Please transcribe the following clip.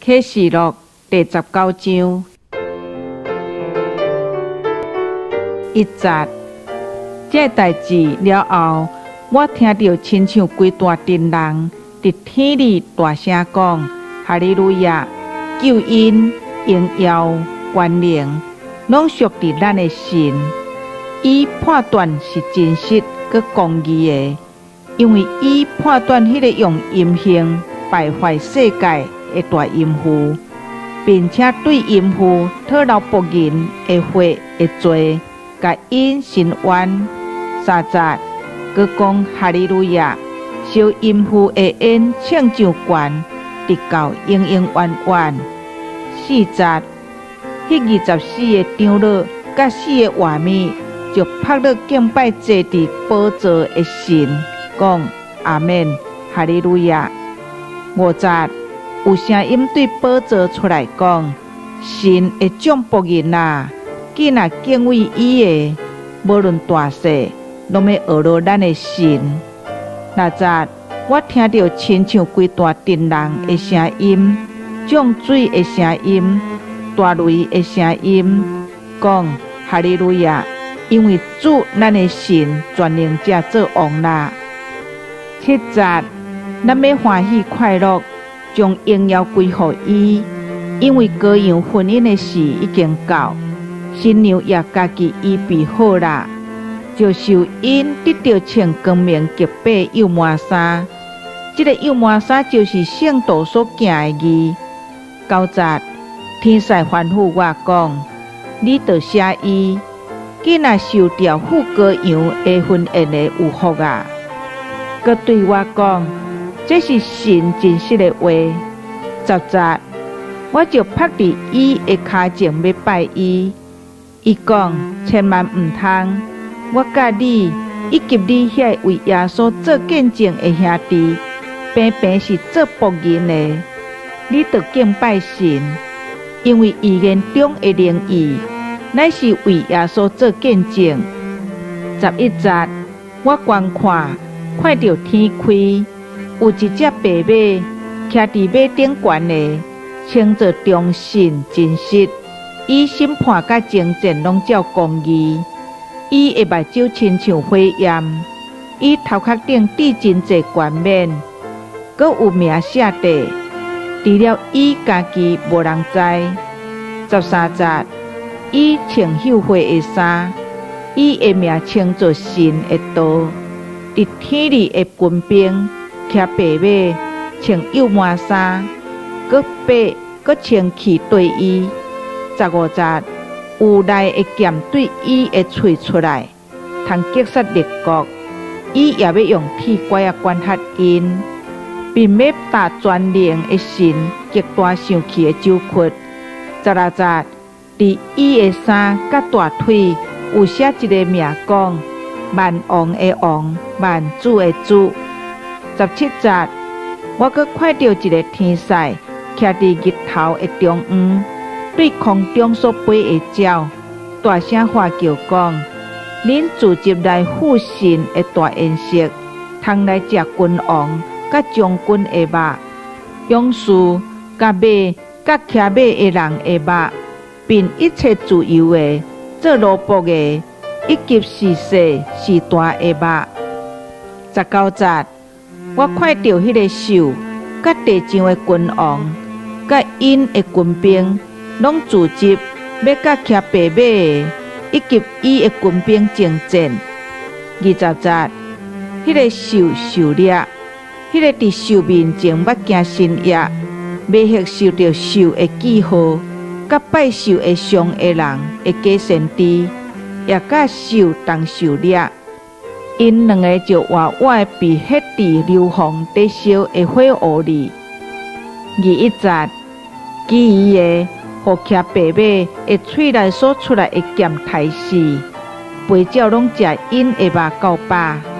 启示录第19章1节，这代志了后，我听到亲像规大阵人伫天里大声讲：哈利路亚！救恩、荣耀、权能，拢属伫咱的神。伊判断是真实佮公义的，因为伊判断迄个用淫行败坏世界的大淫妇，并且对淫妇讨流仆人的血的罪，甲因伸冤。3节，佮讲哈利路亚！烧淫妇的烟唱上悬，直到永永远远。4节，迄24个长老甲4个画面，就拍落敬拜坐伫宝座的神，讲阿们，哈利路亚。5节，有声音对宝座出来讲：神会将仆人啊，既若敬畏伊的，无论大小，拢要学罗咱的神。6节，我听到亲像规大阵人的声音，涨水的声音，大雷的声音，讲哈利路亚！因为主咱的神全能者做王啦。7节，咱要欢喜快乐，将荣耀归乎伊，因为羔羊婚姻的事已经到，新娘也家己预备好啦。就受因得到穿光明洁白幼麻衫，这个幼麻衫就是圣道所行的义。9节，天使吩咐我讲：你着写伊，既若受掉副羔羊的婚宴的有福啊！佮对我讲，这是神真实的话。10节，我就趴伫伊的骹前要拜伊。伊讲：千万唔通！我甲你以及你遐为耶稣做见证的兄弟，平平是做仆人的，你着敬拜神，因为伊言中的灵意，乃是为耶稣做见证。11节，我观看到天开，有一只白马，徛伫马顶悬的，称作忠信真实，伊审判甲争战拢照公义。伊的目睭亲像火焰，伊头壳顶戴真济冠冕，佮有名写地，除了伊家己无人知。13节，伊穿朽灰的衫，伊的名称作神的道。伫天里的军兵，骑白马，穿幼麻衫，佮爬，佮穿气对伊。15节，有内的剑对伊的喙出来，通击杀列国。伊也要用铁拐管辖因，并要打全能的神极大生气的咒屈。16节，伫伊的衫甲大腿有写一个名，讲万王的王，万主的主。17节，我阁看到一个天使徛伫日头的中央，对空中所飞的鸟，大声喊叫讲：恁自集来父神的大宴席，通来食君王甲将军的肉，勇士甲马甲骑马的人的肉，并一切自由的、做奴仆的，以及是细是大的肉。19节，我看到迄个兽甲地上的君王，甲因的军兵，拢自集要甲骑白马的，以及伊的军兵征战。20节，迄个兽受掠，迄个伫兽面前捌行新约，未晓受到兽的记号，甲拜兽的像的人的假先知，也甲兽同受掠。因两个就活活被迄伫硫磺底烧的火炉里。21节，基伊的互骑白马的喙内所出来的剑刣死，飞鸟拢食因的肉到饱。